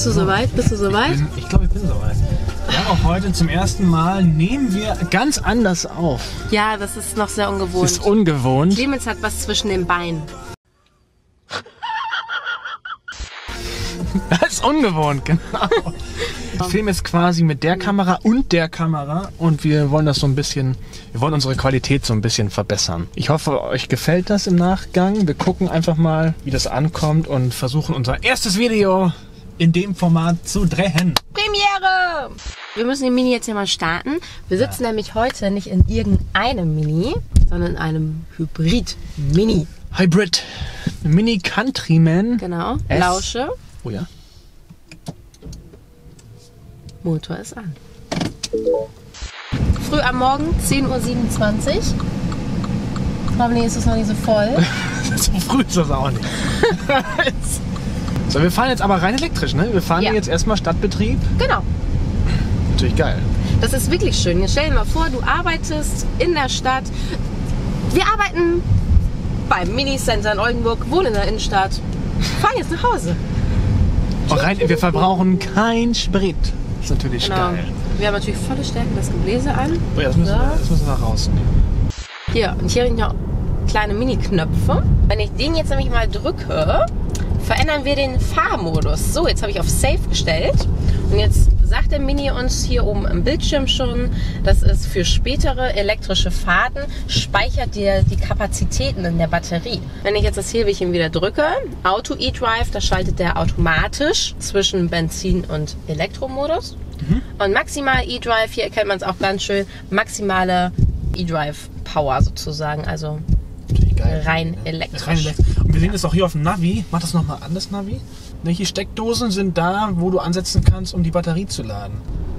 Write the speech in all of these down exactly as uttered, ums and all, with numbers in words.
Bist du soweit? Bist du soweit? Ich glaube, ich bin soweit. Ja, auch heute zum ersten Mal nehmen wir ganz anders auf. Ja, das ist noch sehr ungewohnt. Das ist ungewohnt. Clemens hat was zwischen den Beinen. Das ist ungewohnt, genau. Wir filmen jetzt quasi mit der Kamera und der Kamera und wir wollen das so ein bisschen, wir wollen unsere Qualität so ein bisschen verbessern. Ich hoffe, euch gefällt das im Nachgang. Wir gucken einfach mal, wie das ankommt und versuchen unser erstes Video in dem Format zu drehen. Premiere! Wir müssen den Mini jetzt hier mal starten. Wir sitzen ja. nämlich heute nicht in irgendeinem Mini, sondern in einem Hybrid-Mini. Hybrid. Mini Countryman. Genau. S. Lausche. Oh ja. Motor ist an. Früh am Morgen, zehn Uhr siebenundzwanzig. Hoffentlich ist es noch nicht so voll. So früh ist das auch nicht. So, wir fahren jetzt aber rein elektrisch, ne? Wir fahren ja. jetzt erstmal Stadtbetrieb. Genau. Natürlich geil. Das ist wirklich schön. Jetzt stell dir mal vor, du arbeitest in der Stadt. Wir arbeiten beim Mini-Center in Oldenburg, wohnen in der Innenstadt. Fahren jetzt nach Hause. Oh, rein, wir verbrauchen kein Sprit. Das ist natürlich genau. geil. Wir haben natürlich volle Stärke das Gebläse an. Oh ja, das müssen, so. wir, das müssen wir rausnehmen. Hier, und hier sind noch kleine Mini-Knöpfe. Wenn ich den jetzt nämlich mal drücke, verändern wir den Fahrmodus. So, jetzt habe ich auf Safe gestellt. Und jetzt sagt der Mini uns hier oben im Bildschirm schon, das ist für spätere elektrische Fahrten, speichert dir die Kapazitäten in der Batterie. Wenn ich jetzt das Hebelchen wieder drücke, Auto eDrive, da schaltet der automatisch zwischen Benzin- und Elektromodus. Mhm. Und maximal eDrive, hier erkennt man es auch ganz schön, maximale eDrive Power sozusagen, also geil, rein elektrisch. Rein elektrisch. Und wir sehen das auch hier auf dem Navi. Mach das nochmal an, das Navi. Welche Steckdosen sind da, wo du ansetzen kannst, um die Batterie zu laden?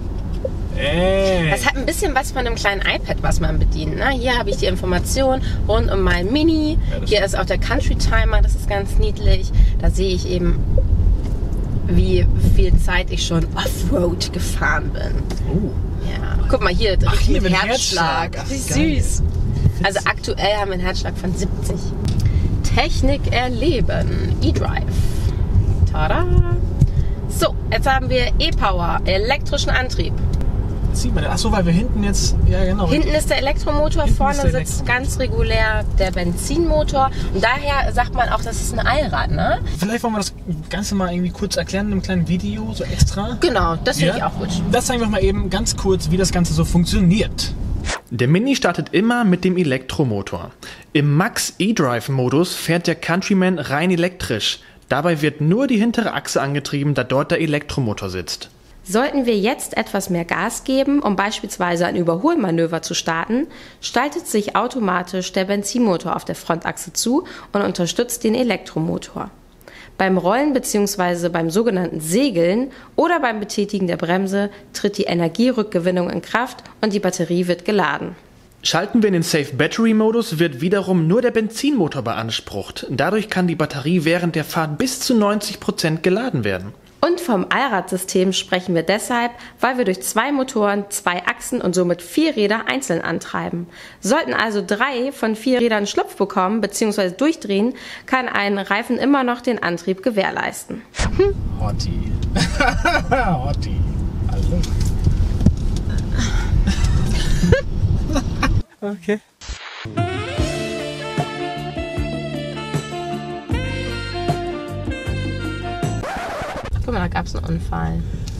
Ey. Das hat ein bisschen was von einem kleinen iPad, was man bedient. Ne? Hier habe ich die Information rund um mein Mini. Ja, hier ist auch der Country Timer, das ist ganz niedlich. Da sehe ich eben, wie viel Zeit ich schon Offroad gefahren bin. Oh. Ja. Guck mal hier, Ach, hier mit mit Herzschlag. Herzschlag. Wie Ach, süß. Also aktuell haben wir einen Herzschlag von siebzig. Technik erleben. eDrive. Tada! So, jetzt haben wir E-Power, elektrischen Antrieb. Sieht man, achso, weil wir hinten jetzt, ja genau. Hinten ist der Elektromotor, hinten vorne der sitzt Elektromotor. ganz regulär der Benzinmotor. Und daher sagt man auch, das ist ein Allrad, ne? Vielleicht wollen wir das Ganze mal irgendwie kurz erklären in einem kleinen Video, so extra. Genau, das finde ja? ich auch gut. Das zeigen wir mal eben ganz kurz, wie das Ganze so funktioniert. Der Mini startet immer mit dem Elektromotor. Im Max eDrive-Modus fährt der Countryman rein elektrisch. Dabei wird nur die hintere Achse angetrieben, da dort der Elektromotor sitzt. Sollten wir jetzt etwas mehr Gas geben, um beispielsweise ein Überholmanöver zu starten, schaltet sich automatisch der Benzinmotor auf der Frontachse zu und unterstützt den Elektromotor. Beim Rollen bzw. beim sogenannten Segeln oder beim Betätigen der Bremse tritt die Energierückgewinnung in Kraft und die Batterie wird geladen. Schalten wir in den Safe Battery Modus, wird wiederum nur der Benzinmotor beansprucht. Dadurch kann die Batterie während der Fahrt bis zu neunzig Prozent geladen werden. Und vom Allradsystem sprechen wir deshalb, weil wir durch zwei Motoren, zwei Achsen und somit vier Räder einzeln antreiben. Sollten also drei von vier Rädern Schlupf bekommen bzw. durchdrehen, kann ein Reifen immer noch den Antrieb gewährleisten. Hm. Hottie. Hottie. Also. Okay. Guck mal, da gab es einen Unfall.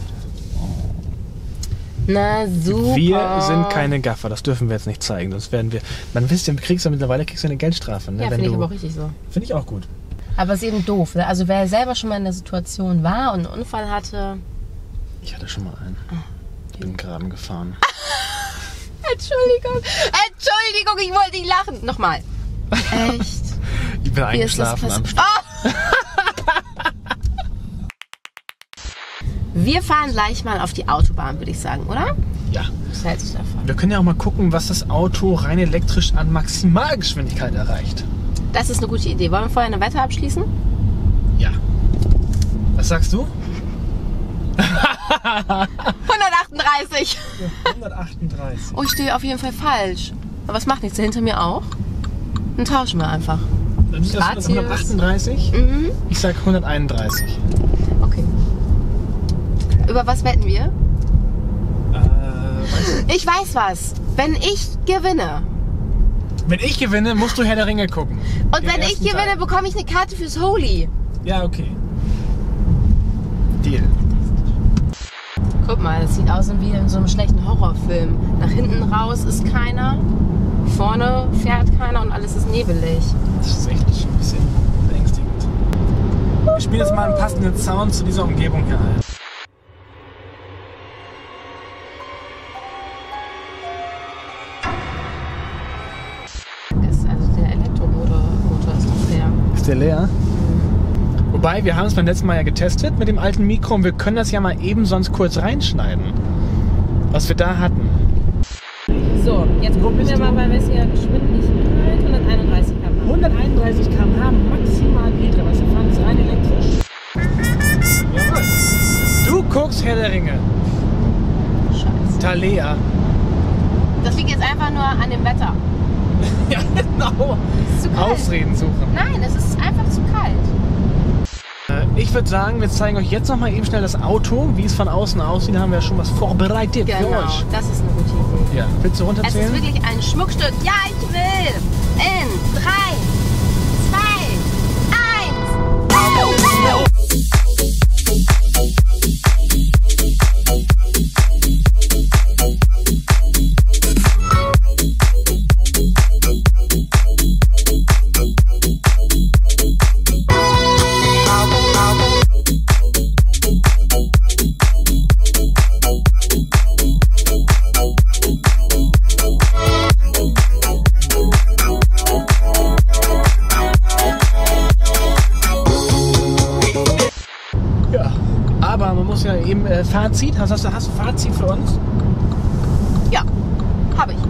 Na super. Wir sind keine Gaffer, das dürfen wir jetzt nicht zeigen, sonst werden wir... Man wisst ja, kriegst ja mittlerweile kriegst du eine Geldstrafe. Ne? Ja, finde ich aber auch richtig so. Finde ich auch gut. Aber es ist eben doof. Ne? Also wer selber schon mal in der Situation war und einen Unfall hatte... Ich hatte schon mal einen. Ich bin Graben gefahren. Entschuldigung, Entschuldigung, ich wollte nicht lachen. Nochmal. Echt? Ich bin eingeschlafen am Start. Oh! Wir fahren gleich mal auf die Autobahn, würde ich sagen, oder? Ja. Was hältst du davon? Wir können ja auch mal gucken, was das Auto rein elektrisch an Maximalgeschwindigkeit erreicht. Das ist eine gute Idee. Wollen wir vorher eine Wette abschließen? Ja. Was sagst du? hundertachtunddreißig. hundertachtunddreißig. Oh, ich stehe auf jeden Fall falsch. Aber was macht nichts? Der hinter mir auch? Dann tauschen wir einfach. Dann ist das hundertachtunddreißig. Mhm. Ich sag hunderteinunddreißig. Okay. Über was wetten wir? Äh, weiß Ich weiß was. Wenn ich gewinne. Wenn ich gewinne, musst du Herr der Ringe gucken. Und Den wenn ich ersten gewinne, Teil. bekomme ich eine Karte fürs Holy. Ja, okay. Deal. Guck mal, das sieht aus wie in so einem schlechten Horrorfilm. Nach hinten raus ist keiner, vorne fährt keiner und alles ist nebelig. Das ist echt ein bisschen beängstigend. Wir spielen jetzt mal einen passenden Sound zu dieser Umgebung hier ein. Ist also der Elektromotor Motor ist noch leer. Ist der leer? Wobei, wir haben es beim letzten Mal ja getestet mit dem alten Mikro und wir können das ja mal eben sonst kurz reinschneiden, was wir da hatten. So, jetzt gucken wir mal bei welcher Geschwindigkeit. hunderteinunddreißig Kilometer pro Stunde. hunderteinunddreißig Kilometer pro Stunde maximal Petra, was wir fahren ist rein elektrisch. Jawohl. Du guckst Herr der Ringe. Scheiße. Thalea. Das liegt jetzt einfach nur an dem Wetter. Ja, genau. Es ist zu kalt. Ausreden suchen. Nein, es ist einfach zu kalt. Ich würde sagen, wir zeigen euch jetzt noch mal eben schnell das Auto, wie es von außen aussieht. Da haben wir ja schon was vorbereitet für Genau, euch. das ist eine gute Idee. Ja, willst du Es runterzählen? ist wirklich ein Schmuckstück. Ja, ich will. In drei, zwei, eins. Ja, aber man muss ja eben äh, Fazit. Hast, hast, du- hast du Fazit für uns? Ja, habe ich.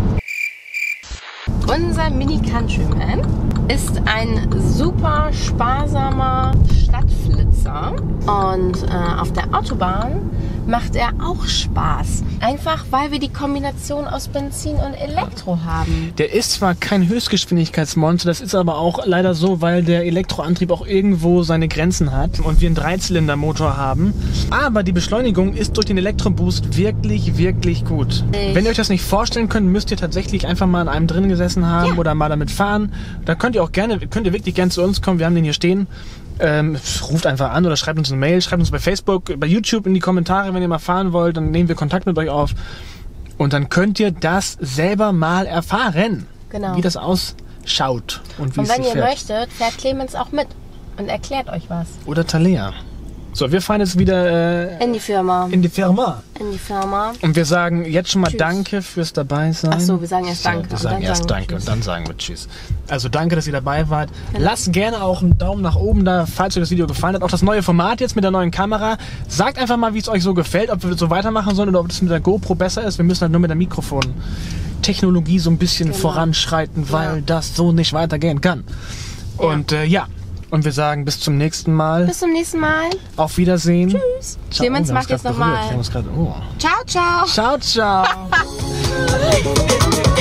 Unser Mini Countryman ist ein super sparsamer Stadtflitzer und äh, auf der Autobahn macht er auch Spaß. Einfach weil wir die Kombination aus Benzin und Elektro haben. Der ist zwar kein Höchstgeschwindigkeitsmonster, das ist aber auch leider so, weil der Elektroantrieb auch irgendwo seine Grenzen hat und wir einen Dreizylindermotor haben. Aber die Beschleunigung ist durch den Elektroboost wirklich, wirklich gut. Ich- Wenn ihr euch das nicht vorstellen könnt, müsst ihr tatsächlich einfach mal in einem drin gesessen haben Ja. oder mal damit fahren. Da könnt ihr auch gerne, könnt ihr wirklich gerne zu uns kommen, wir haben den hier stehen. Ähm, ruft einfach an oder schreibt uns eine Mail, schreibt uns bei Facebook, bei YouTube in die Kommentare, wenn ihr mal fahren wollt, dann nehmen wir Kontakt mit euch auf. Und dann könnt ihr das selber mal erfahren, Genau. wie das ausschaut und wie Und es wenn sich ihr fährt. möchtet, fährt Clemens auch mit und erklärt euch was. Oder Thalea. So, wir fahren jetzt wieder äh, In die Firma. in die Firma. In die Firma. Und wir sagen jetzt schon mal Tschüss. Danke fürs Dabeisein. Ach so, wir sagen erst Danke wir und sagen dann erst sagen wir Danke Tschüss. und dann sagen wir Tschüss. Also danke, dass ihr dabei wart. Genau. Lasst gerne auch einen Daumen nach oben da, falls euch das Video gefallen hat. Auch das neue Format jetzt mit der neuen Kamera. Sagt einfach mal, wie es euch so gefällt, ob wir so weitermachen sollen oder ob das mit der GoPro besser ist. Wir müssen halt nur mit der Mikrofon-Technologie so ein bisschen Genau. voranschreiten, weil Ja. das so nicht weitergehen kann. Und äh, ja, und wir sagen bis zum nächsten Mal. Bis zum nächsten Mal. Auf Wiedersehen. Tschüss. Ciao. Clemens Wir haben macht uns jetzt grad nochmal. berührt. Wir haben uns grad- oh. Ciao, ciao. Ciao, ciao.